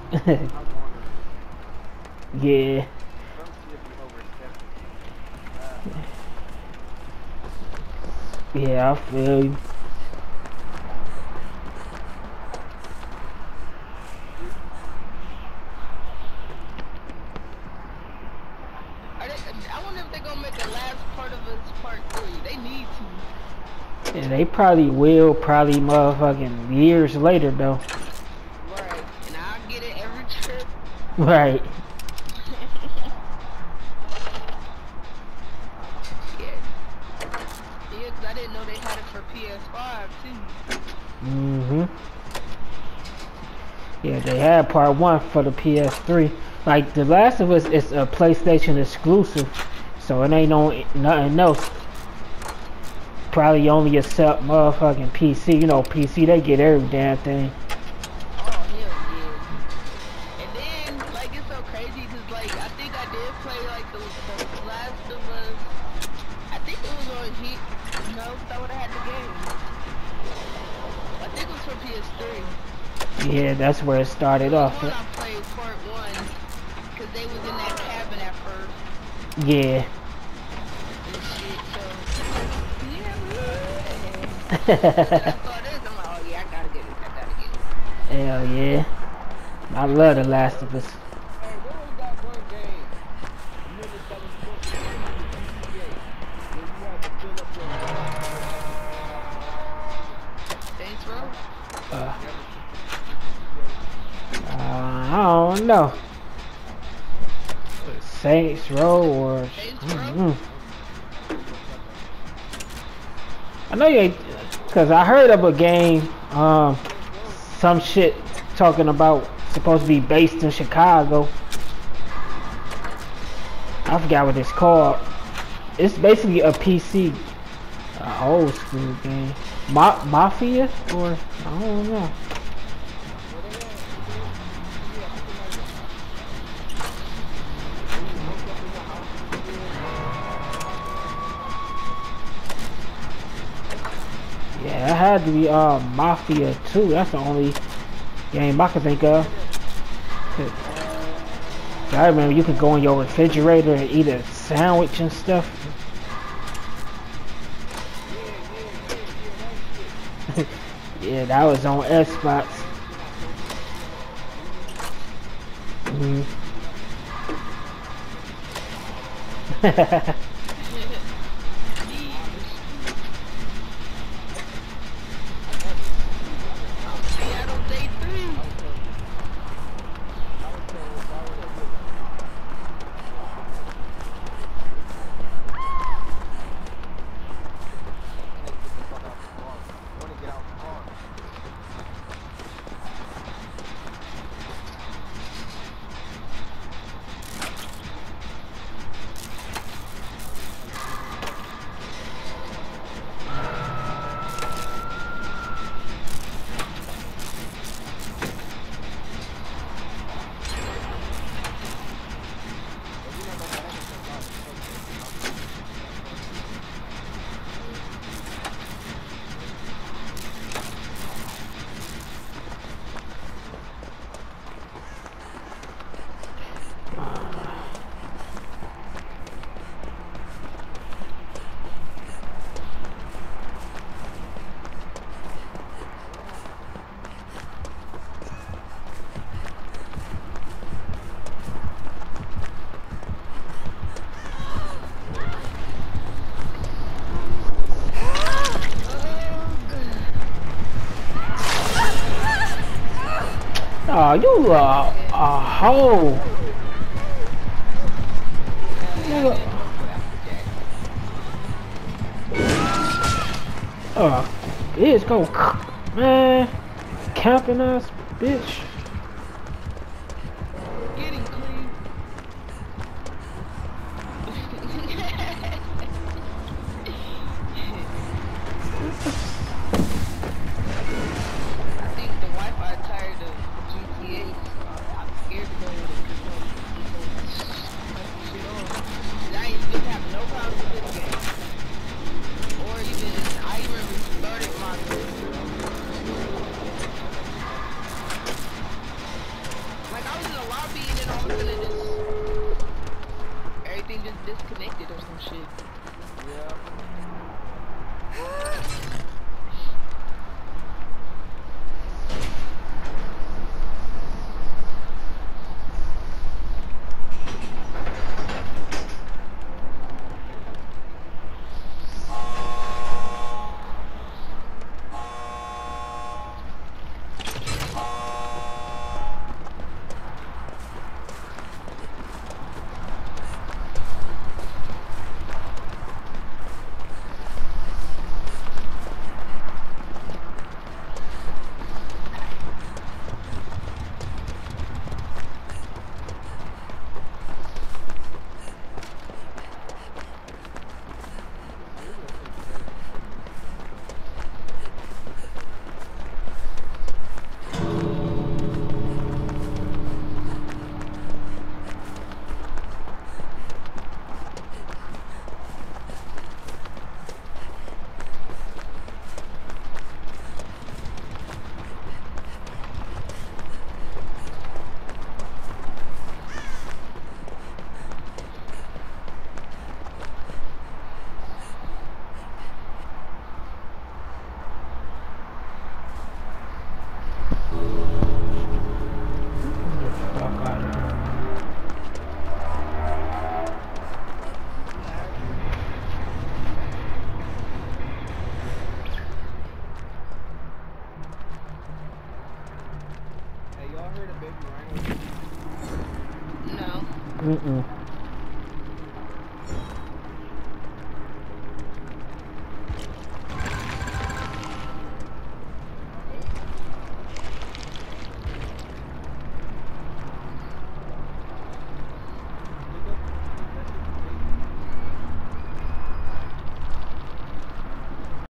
Yeah. Yeah, I feel you. I wonder if they're gonna make a last part of us part 3. They need to. Yeah, they probably will, probably motherfucking years later though. Right. And I'll get it every trip. Right. Yeah. Yeah, 'cause I didn't know they had it for PS5 too. Yeah, they had part 1 for the PS3. Like, The Last of Us is a PlayStation exclusive, so it ain't on nothing else. Probably only accept motherfucking PC. You know, PC, they get every damn thing. Oh, hell yeah. And then, like, it's so crazy, because, like, I think I did play, like, the Last of Us. I think it was on Heat. No, that would have had the game. I think it was for PS3. Yeah, that's where it started There was off. one I played, part 1, because they was in that cabin at first. Yeah. And shit, so, yeah. As soon as I saw this, I'm like, oh, yeah, I gotta get it. I gotta get it. Hell yeah. I love The Last of Us. Hey, what was that one game? Remember that was supposed to be GTA? Where you had to fill up your Saints Row? I don't know. Saints Row or Saints Row? I know you, cause I heard of a game, some shit talking about supposed to be based in Chicago. I forgot what it's called. It's basically a PC, old school game, Mafia, or I don't know. Yeah, it had to be Mafia 2. That's the only game I can think of. I remember you could go in your refrigerator and eat a sandwich and stuff. Yeah, that was on Xbox. Seattle Day 3. Oh, you a hoe. Nigga. Bitch, go, man. Camping ass, bitch. Getting clean. I think the Wi-Fi tired of GTA, so I'm scared to go with it because shit on. I used to have no problems with this game. Or even, I even restarted my finna just everything just disconnected or some shit. Yeah. This gonna take forever. Fuck out of here. You hacking? Hey, y'all heard of Baby Rhino? No. Mm-mm.